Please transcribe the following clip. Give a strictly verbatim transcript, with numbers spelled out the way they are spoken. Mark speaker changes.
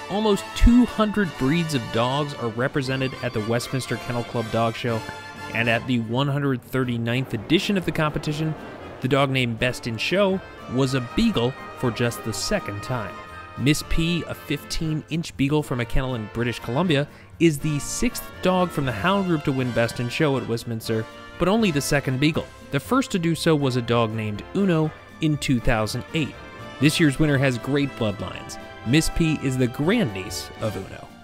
Speaker 1: almost two hundred breeds of dogs are represented at the Westminster Kennel Club Dog Show, and at the one hundred thirty-ninth edition of the competition, the dog named Best in Show was a beagle for just the second time. Miss P, a fifteen inch beagle from a kennel in British Columbia, is the sixth dog from the Hound group to win Best in Show at Westminster, but only the second beagle. The first to do so was a dog named Uno in two thousand eight. This year's winner has great bloodlines. Miss P is the grandniece of Uno.